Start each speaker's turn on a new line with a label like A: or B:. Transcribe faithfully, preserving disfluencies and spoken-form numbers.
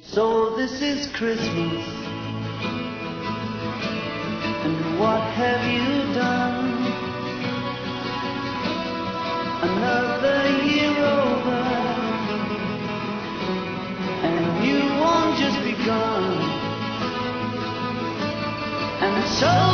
A: So this is Christmas, and what have you done? Another year over, and you won't just begun. And so